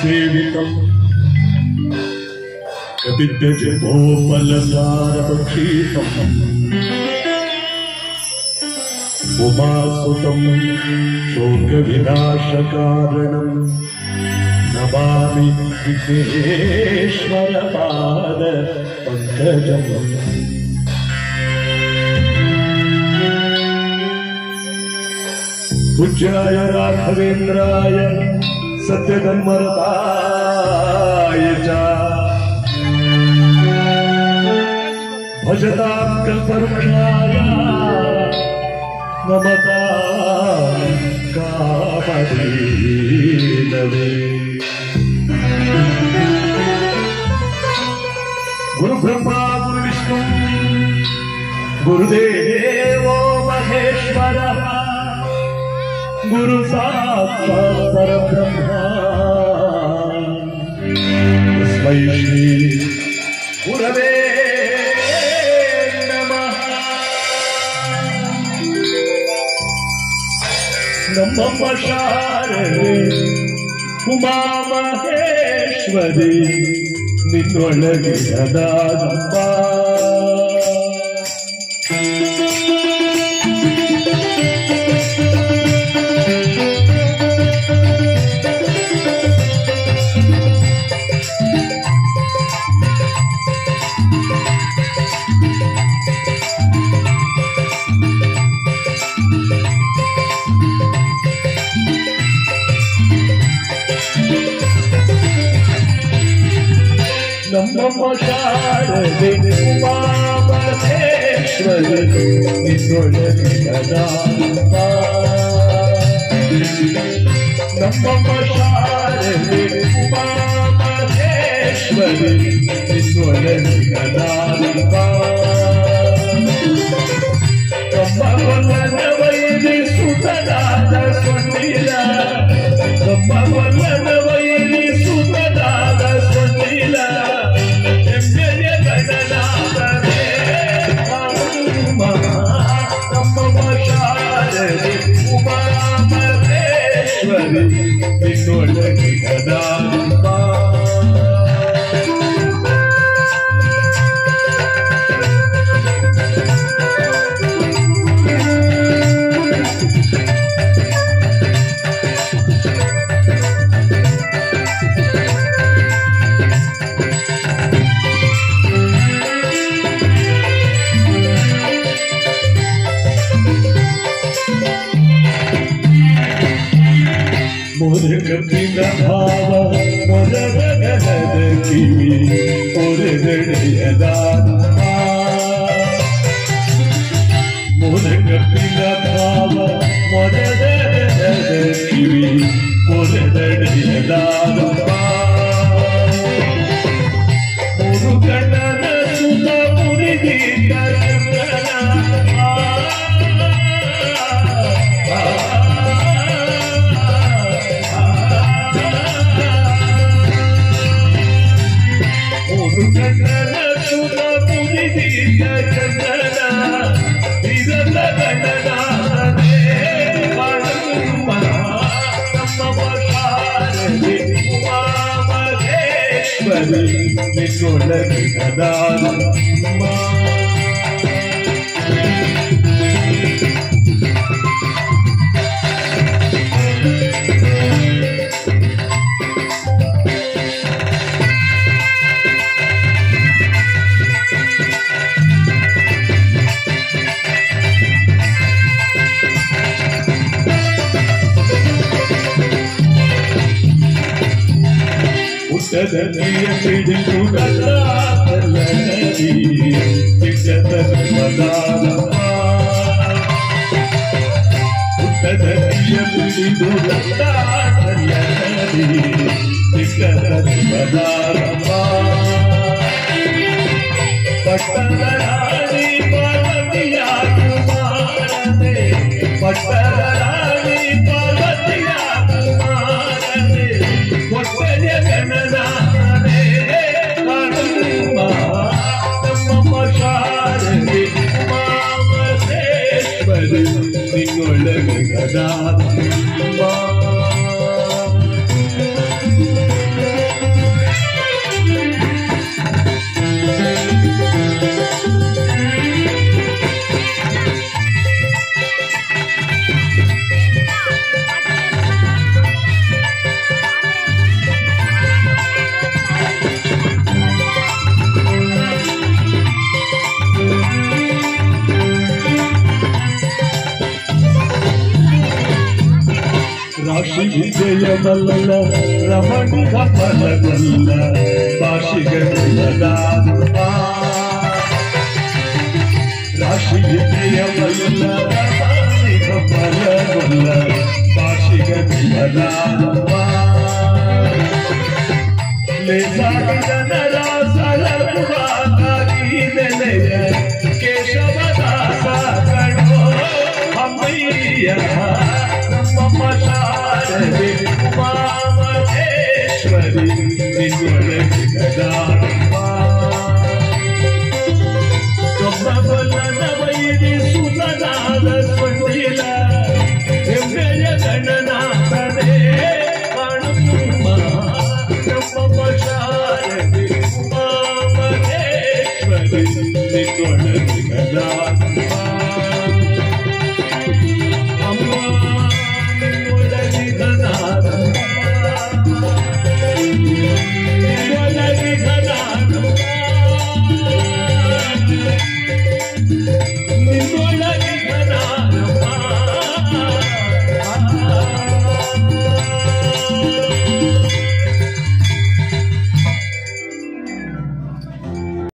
सेवितं कपितजपोपलसारभक्षितम् उमासुतं शोकविनाशकारणं नमामि विघ्नेश्वरपाद पंकजम्। पूज्याय राघवेन्द्राय सत्यधर्मरताय च भजतां कल्पवृक्षाय नमतां कामधेनवे। गुरुब्रह्मा गुरुविष्णु गुरुदेवो महेश्वरः गुरु साक्षात् परब्रह्म तस्मै श्री गुरवे नमः। नमः शारदे उमा महेश्वरी निನ್ನೊಳಗೆ ಸದಾನಂದ। नमः शारदे उमा महेश्वरी निನ್ನೊಳಗೆ ಸದಾನಂದ। नमः शारदे उमा महेश्वरी निನ್ನೊಳಗೆ ಸದಾನಂದ। ಕಮ್ಮವಲ್ಲದ ವೈರಿ ಸುತನಾದ ಸೊಂಡಿಲ ಕಮ್ಮವಲ್ಲದ ವೈರಿ ಸುತನಾದ ಸೊಂಡಿಲ ನಿನ್ನೊಳಗೆ ಸದಾನಂದ। ಮುರುಗಪಿನ ಭಾವ ಮೊದಲ ಗಣದ ಕಿವಿ ಒರೆದೆಳೆಯದಾನಮ್ಮ। ಮುರುಗಪಿನ ಭಾವ ಮೊದಲ ಗಣದ ಕಿವಿ ಒರೆದೆಳೆಯದಾನಮ್ಮ। ಮುರುಗಣ್ಣನ ಸುತ ಮುರಿದೀತ ನಿನ್ನೊಳಗೆ ಸದಾನಂದ। ಉತ್ತದನಿಯ ಪಿಡಿದು ನದಿ ಧರ್ಮದಾನಮ್ಮ। ಉತ್ತದನಿಯ ಪಿಡಿದು ನದಿ ಧರ್ಮದಾನಮ್ಮ। ಪಟ್ಟದ ರಾಣಿ ಪಾರ್ವತಿಯ ಕುಮಾರನೆ ಪಟ್ಟದ ರಾಣಿ ಪಾರ್ವತಿಯ ಕುಮಾರನೆ ಒಟ್ಟೆಯ ಗಣನಾನೇ ಕಾಣುವ ನಮ್ಮ ಶಾರದೆ ಉಮಾ ಮಹೇಶ್ವರಿ ನಿನ್ನೊಳಗೆ ಸದಾನಂದ। ರಾಶಿ ವಿಜಯವಲ್ಲ ರಮಣಿಗ ಫಲವಲ್ಲ ಭಾಷಿಗಲ್ಲ ರಾಶಿ ವಿಜಯವಲ್ಲ ರಮಣಿಗ ಫಲವಲ್ಲ ಭಾಷಿಗಲ್ಲ ले सागर सलपुरारी नेय केशव दासा करो हमैया नम शारदे उमा महेश्वरी निन्वल गदा